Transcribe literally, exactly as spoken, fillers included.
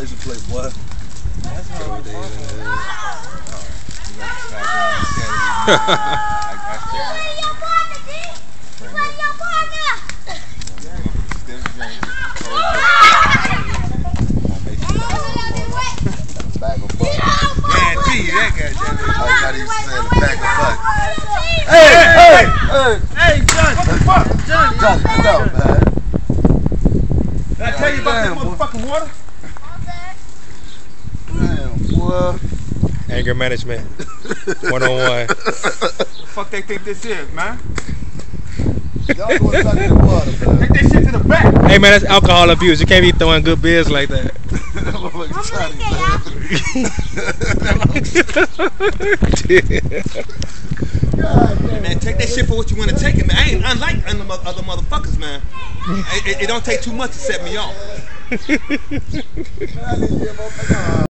license plate, boy. That's not what they Hey, hey, hey, hey, Johnny, what the fuck? Johnny, Johnny, get out, man. Did I tell you about that motherfucking water? Damn, boy. Anger management. One on one. What the fuck they think this is, man? Y'all going back in the water, man. Take that shit to the back. Hey man, that's alcohol abuse. You can't be throwing good beers like that. Man, take that shit for what you want to take it, man. I ain't unlike other motherfuckers, man. It, it, it don't take too much to set me off.